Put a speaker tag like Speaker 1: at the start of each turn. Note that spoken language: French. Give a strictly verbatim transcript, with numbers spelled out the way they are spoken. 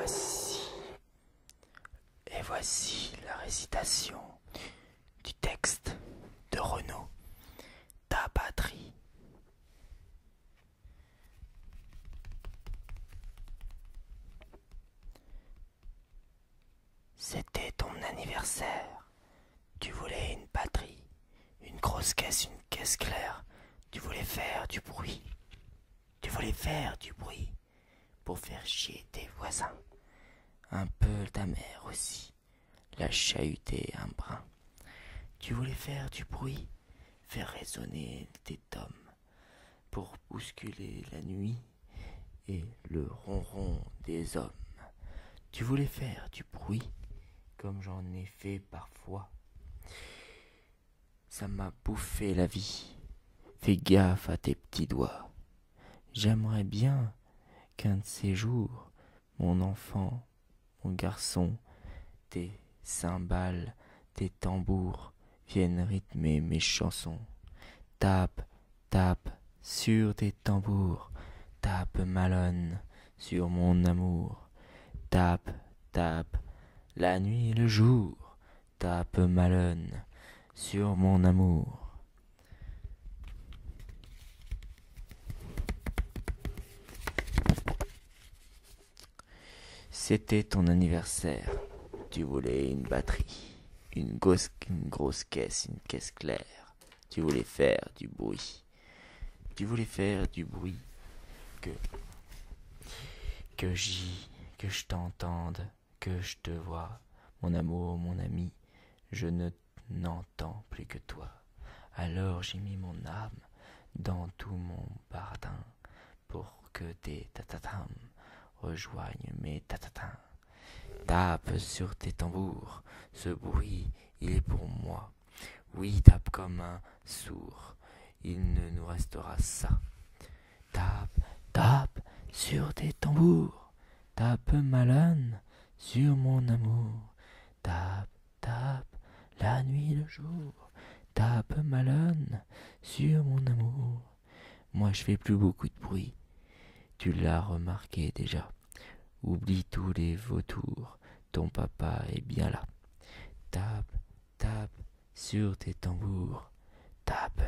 Speaker 1: voici, et voici la récitation du texte de Renaud, Ta patrie. C'était ton anniversaire, tu voulais une patrie, une grosse caisse, une caisse claire, tu voulais faire du bruit, tu voulais faire du bruit pour faire chier tes voisins, un peu ta mère aussi, la chahuter un brin. Tu voulais faire du bruit, faire résonner tes tomes, pour bousculer la nuit et le ronron des hommes. Tu voulais faire du bruit, comme j'en ai fait parfois. Ça m'a bouffé la vie, fais gaffe à tes petits doigts. J'aimerais bien qu'un de ces jours, mon enfant, mon garçon, tes cymbales, tes tambours viennent rythmer mes chansons. Tape, tape sur tes tambours, tape malone sur mon amour. Tape, tape, la nuit et le jour, tape malone sur mon amour. C'était ton anniversaire, tu voulais une batterie, une grosse, une grosse caisse, une caisse claire. Tu voulais faire du bruit, tu voulais faire du bruit, que, que j'y, que je t'entende, que je te vois, mon amour, mon ami, je ne n'entends plus que toi. Alors j'ai mis mon âme dans tout mon bardin pour que tes tatatam rejoignent mes tatatins. Tape sur tes tambours, ce bruit, il est pour moi. Oui, tape comme un sourd, il ne nous restera ça. Tape, tape sur tes tambours, tape malone sur mon amour. Tape, tape, la nuit, le jour, tape malone sur mon amour. Moi je fais plus beaucoup de bruit, tu l'as remarqué déjà. Oublie tous les vautours, ton papa est bien là. Tape, tape sur tes tambours, tape